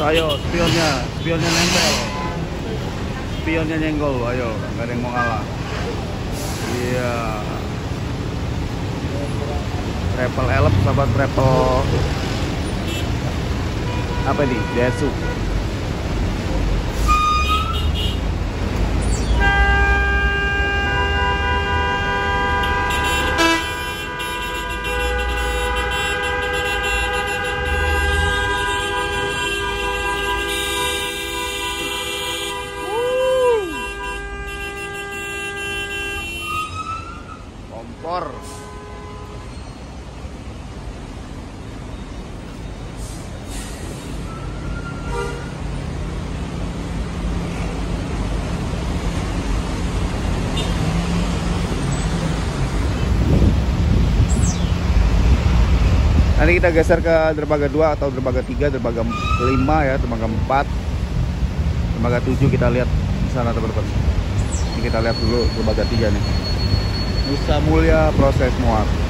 ayo spionnya nempel. Spionnya nyenggol, ayo, nggak ada yang mau ngalah. Iya. Travel elep sama travel apa nih? Desu. Kompor. Nanti kita geser ke dermaga 2 atau dermaga 3, dermaga 5 ya, dermaga 4, dermaga 7 kita lihat di sana teman-teman. Ini kita lihat dulu dermaga 3 nih. Nusa Mulia proses muat.